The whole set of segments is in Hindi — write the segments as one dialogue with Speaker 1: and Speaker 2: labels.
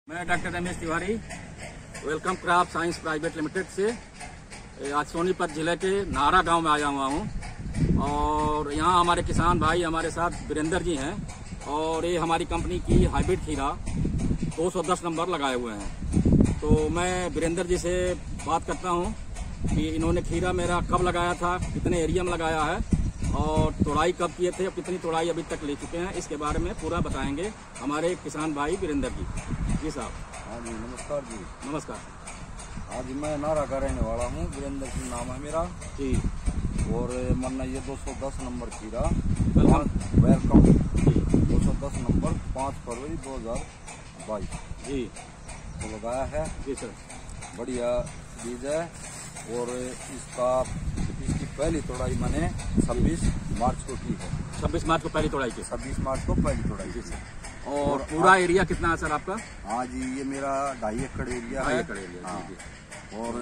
Speaker 1: मैं doctor Ramesh Tiwari welcome crop science private limited से आज सोनीपत जिले के नारा गांव में आया हुआ हूं और यहां हमारे किसान भाई हमारे साथ वीरेंद्र जी हैं और ये हमारी कंपनी की हाइब्रिड खीरा 210 नंबर लगाए हुए हैं। तो मैं वीरेंद्र जी से बात करता हूं कि इन्होंने खीरा मेरा कब लगाया था, कितने एरिया में लगाया है और तोड़ाई कब किए थे और कितनी तोड़ाई अभी तक ले चुके हैं, इसके बारे में पूरा बताएंगे हमारे किसान भाई वीरेंद्र जी। जी साहब।
Speaker 2: हाँ जी, नमस्कार जी।
Speaker 1: नमस्कार।
Speaker 2: आज मैं नारा का रहने वाला हूँ, वीरेंद्र सिंह नाम है मेरा
Speaker 1: जी।
Speaker 2: और मैंने ये 210 नंबर खीरा
Speaker 1: वेलकम
Speaker 2: जी 210 नंबर 5 फरवरी 2022
Speaker 1: जी
Speaker 2: तो लगाया है।
Speaker 1: जी सर।
Speaker 2: बढ़िया बीज है और इसकी पहली तोड़ाई मैंने 26 मार्च को की है।
Speaker 1: 26 मार्च को पहली तोड़ाई की।
Speaker 2: 26 मार्च को पहली तोड़ाई की सर।
Speaker 1: और पूरा एरिया कितना है सर आपका?
Speaker 2: हाँ जी, ये मेरा 2.5 एकड़ एरिया है।
Speaker 1: 2.5 एकड़ एरिया।
Speaker 2: हाँ।
Speaker 1: जी।
Speaker 2: और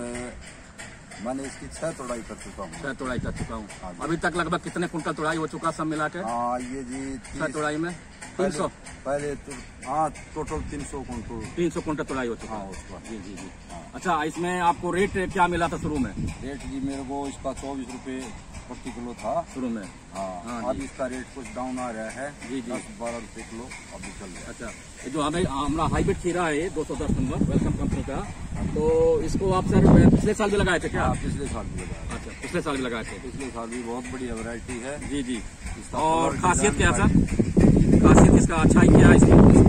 Speaker 2: मैंने इसकी 6 तोड़ाई कर चुका हूँ।
Speaker 1: 6 तोड़ाई कर चुका हूँ।
Speaker 2: हाँ जी।
Speaker 1: अभी तक लगभग कितने कुंटल तोड़ाई हो चुका सब मिला के?
Speaker 2: हाँ ये जी
Speaker 1: 6 तोड़ाई में 300
Speaker 2: पहले तो हाँ टोटल 300 कुंटल
Speaker 1: 300 कुंटल तोड़ाई हो चुका।
Speaker 2: हाँ उसका।
Speaker 1: जी जी जी।
Speaker 2: हाँ।
Speaker 1: अच्छा, इसमें आपको रेट क्या मिला था शुरू में?
Speaker 2: रेट जी मेरे को इसका 24 रुपये प्रति किलो था
Speaker 1: शुरू में।
Speaker 2: हाँ,
Speaker 1: हाँ
Speaker 2: अब
Speaker 1: जी।
Speaker 2: इसका रेट कुछ डाउन आ रहा है।
Speaker 1: जी जी।
Speaker 2: 10-12 रुपये किलो अभी चल रहा है।
Speaker 1: अच्छा, ये जो हमारा हाइब्रिड खीरा है 210 नंबर वेलकम कंपनी का, तो इसको आप सर पिछले साल भी लगाए थे क्या?
Speaker 2: हाँ, पिछले साल भी लगाया।
Speaker 1: अच्छा, पिछले साल भी लगाए थे।
Speaker 2: पिछले साल भी बहुत बढ़िया वैरायटी है।
Speaker 1: जी जी।
Speaker 2: इसका
Speaker 1: और
Speaker 2: कलर
Speaker 1: खासियत क्या
Speaker 2: डिजाइन
Speaker 1: सर? खासियत इसका अच्छाई क्या है इसकी?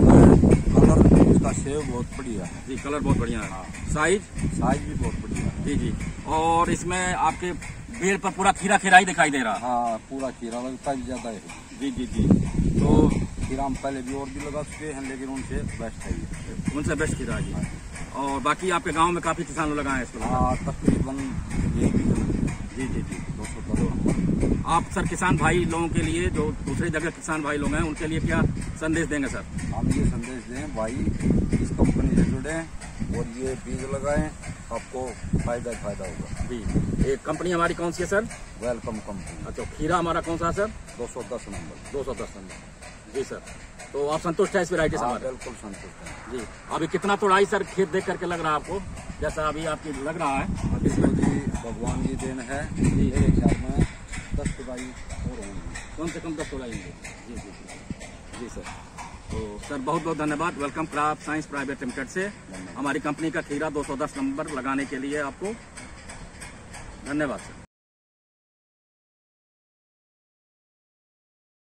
Speaker 2: कलर इसका सेव बहुत बढ़िया है
Speaker 1: जी, कलर बहुत बढ़िया है।
Speaker 2: हाँ।
Speaker 1: साइज?
Speaker 2: साइज भी बहुत बढ़िया है।
Speaker 1: जी जी। और इसमें आपके पेड़ पर पूरा खीरा खीरा ही दिखाई दे रहा है।
Speaker 2: हाँ, पूरा खीरा लगता भी ज्यादा है।
Speaker 1: जी जी जी। तो
Speaker 2: खीरा हम पहले भी और भी लगा चुके हैं लेकिन उनसे बेस्ट है ये।
Speaker 1: उनसे बेस्ट खीरा है जी। और बाकी आपके गांव में काफी किसान लोग लगाए हैं इसको?
Speaker 2: हाँ, तकरीबन ये भी
Speaker 1: जी जी जी।
Speaker 2: 210।
Speaker 1: आप सर किसान भाई लोगों के लिए जो दूसरी जगह किसान भाई लोग हैं उनके लिए क्या संदेश देंगे सर?
Speaker 2: हम ये संदेश दें भाई इस कंपनी से जुड़े और ये बीज लगाएं, आपको फायदा होगा।
Speaker 1: जी। ये कंपनी हमारी कौन सी है सर?
Speaker 2: Welcome company.
Speaker 1: अच्छा, खीरा हमारा कौन सा है सर?
Speaker 2: 210 नंबर।
Speaker 1: 210 नंबर। जी सर। तो आप संतुष्ट है इस वैरायटी से?
Speaker 2: हाँ,
Speaker 1: हमारे
Speaker 2: बिल्कुल संतुष्ट है
Speaker 1: जी। अभी कितना तोड़ाई सर खेत देख करके लग रहा है आपको, जैसा अभी आपकी लग रहा है?
Speaker 2: इसमें जी भगवान की देन है।
Speaker 1: जी।
Speaker 2: मेरे ख्याल में 10 तोड़ाई और होंगी,
Speaker 1: कम से कम 10 तोड़ाई होंगे। जी जी जी। जी सर। तो सर बहुत बहुत धन्यवाद welcome crop science private limited से हमारी कंपनी का खीरा 210 नंबर लगाने के लिए आपको धन्यवाद सर।